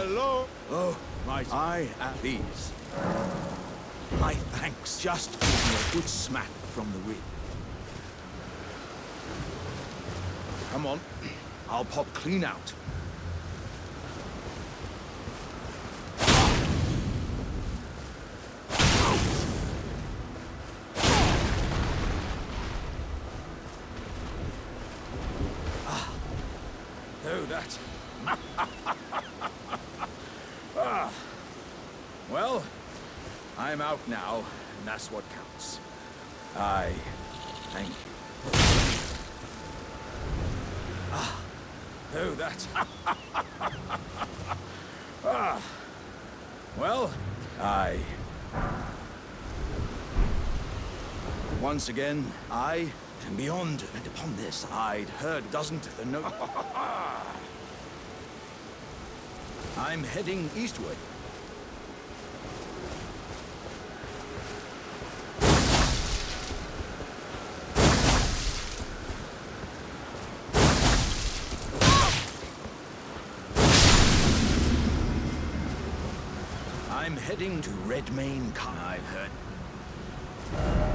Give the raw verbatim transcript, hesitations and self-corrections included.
Hello? Oh, right. I am these. My thanks. Just give me a good smack from the rib. Come on. I'll pop clean out. Ah. Oh, that. Ah. Well, I'm out now, and that's what counts. I thank you. Ah. Oh, that. Ah. Well, I... Once again, I and beyond and upon this, I'd heard doesn't the note. I'm heading eastward. I'm heading to Redmane, I've heard.